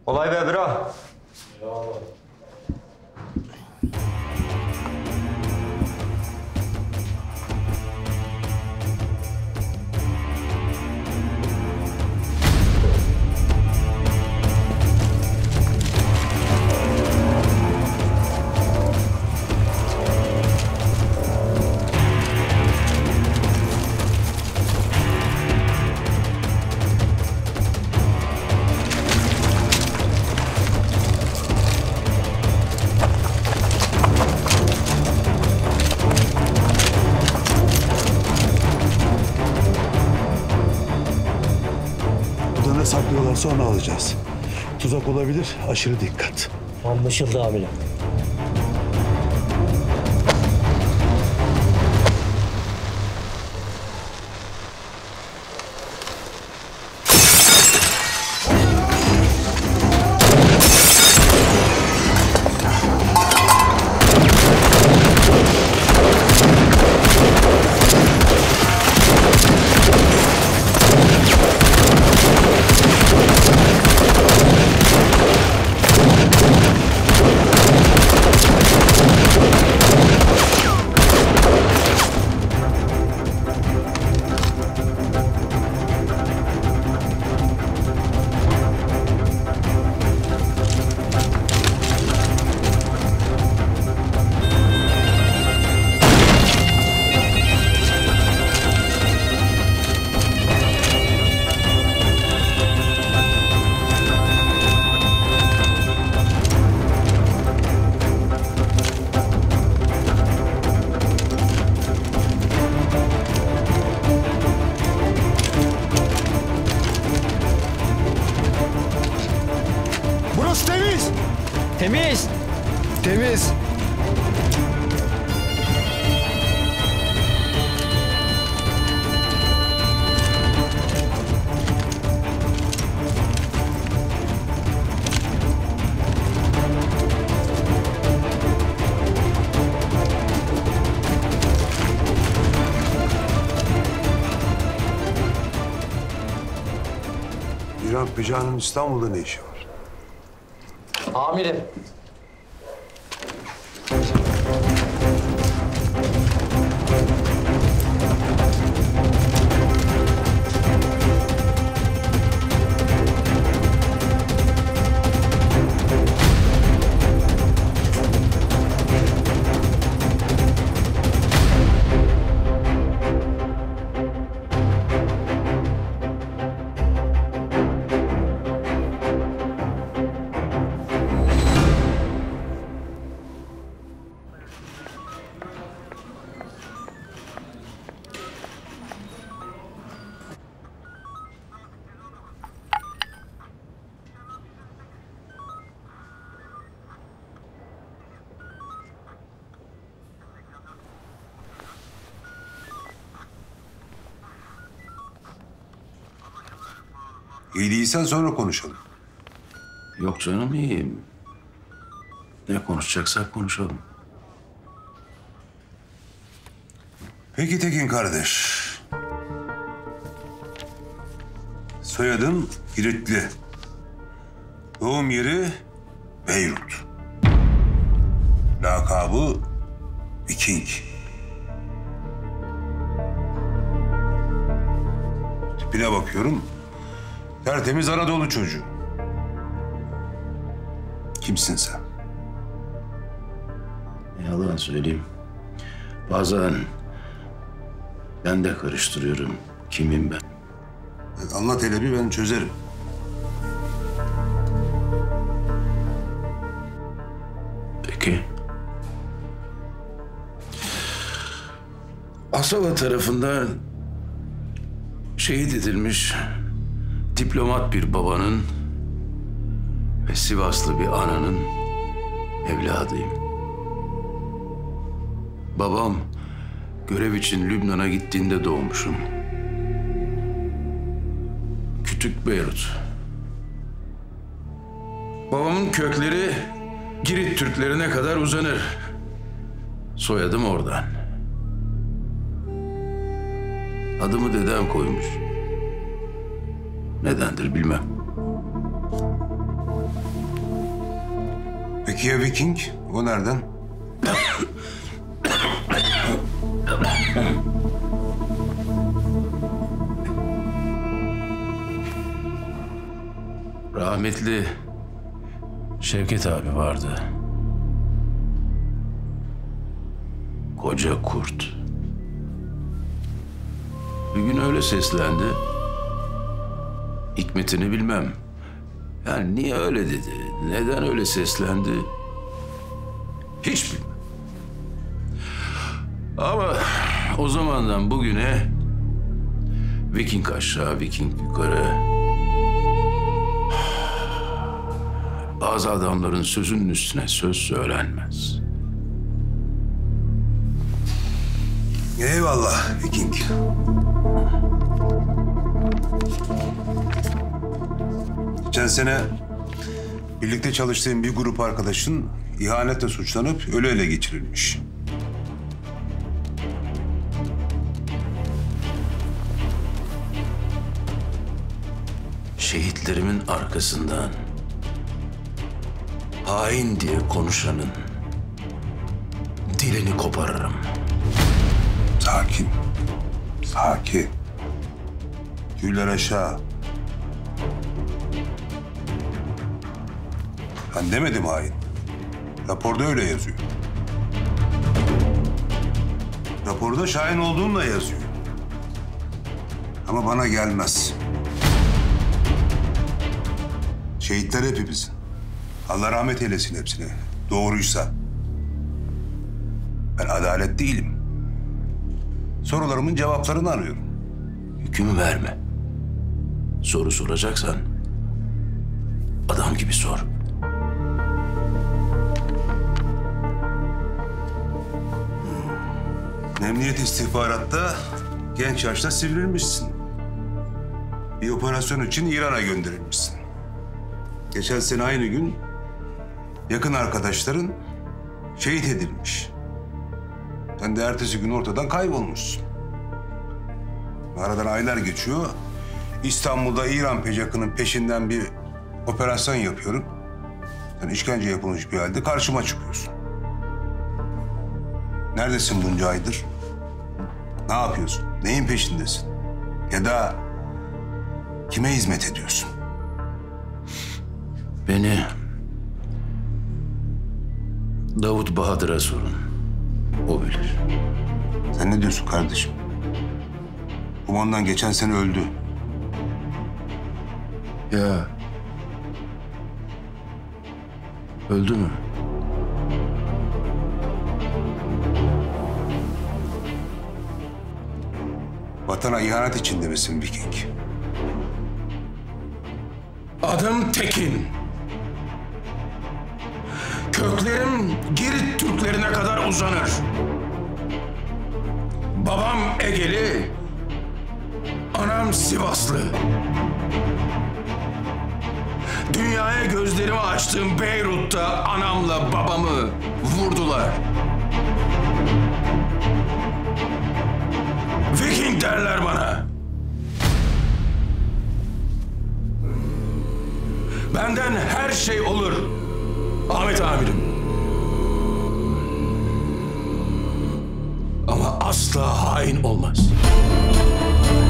Olay be bro. Ne saklıyorlarsa onu alacağız. Tuzak olabilir, aşırı dikkat. Anlaşıldı amirim. Burası temiz! Temiz. Temiz! İran Pica'nın İstanbul'da ne işi var? Amirim. İyi değilsen sonra konuşalım. Yok canım, iyiyim. Ne konuşacaksak konuşalım. Peki Tekin kardeş. Soyadın Giritli. Doğum yeri Beyrut. Lakabı Viking. Tipine bakıyorum. Tertemiz Anadolu çocuğu. Kimsin sen? Yalan söyleyeyim. Bazen ben de karıştırıyorum. Kimim ben? Anlat hele bir, ben çözerim. Peki. Asala tarafından şehit edilmiş diplomat bir babanın ve Sivaslı bir ananın evladıyım. Babam görev için Lübnan'a gittiğinde doğmuşum. Küçük Beyrut. Babamın kökleri Girit Türklerine kadar uzanır. Soyadım oradan. Adımı dedem koymuş. Nedendir bilmem. Peki ya Viking? O nereden? Rahmetli Şevket abi vardı. Koca kurt. Bir gün öyle seslendi. Hikmetini bilmem. Yani niye öyle dedi? Neden öyle seslendi? Hiç bilmem. Ama o zamandan bugüne Viking aşağı, Viking yukarı. Bazı adamların sözünün üstüne söz söylenmez. Eyvallah Viking. Geçen sene birlikte çalıştığım bir grup arkadaşın ihanetle suçlanıp ölü ele geçirilmiş. Şehitlerimin arkasından hain diye konuşanın dilini koparırım. Sakin. Sakin. Güller aşağı. Ben demedim hain. Raporda öyle yazıyor. Raporda Şahin olduğunla yazıyor. Ama bana gelmez. Şehitler hepimizin. Allah rahmet eylesin hepsine. Doğruysa. Ben adalet değilim. Sorularımın cevaplarını arıyorum. Hüküm verme. Soru soracaksan adam gibi sor. Emniyet istihbaratta genç yaşta sivrilmişsin. Bir operasyon için İran'a gönderilmişsin. Geçen sene aynı gün yakın arkadaşların şehit edilmiş. Sen de ertesi gün ortadan kaybolmuşsun. Aradan aylar geçiyor. İstanbul'da İran pejakının peşinden bir operasyon yapıyorum. Sen işkence yapılmış bir halde karşıma çıkıyorsun. Neredesin bunca aydır? Ne yapıyorsun? Neyin peşindesin? Ya da kime hizmet ediyorsun? Beni Davut Bahadır'a sorun. O bilir. Sen ne diyorsun kardeşim? Kumandan geçen sene öldü. Ya öldü mü? Vatana ihanet içinde misin Viking? Adım Tekin. Köklerim Girit Türklerine kadar uzanır. Babam Egeli, anam Sivaslı. Dünyaya gözlerimi açtığım Beyrut'ta anamla babamı vurdular. Viking derler bana. Benden her şey olur Ahmet amirim. Ama asla hain olmaz.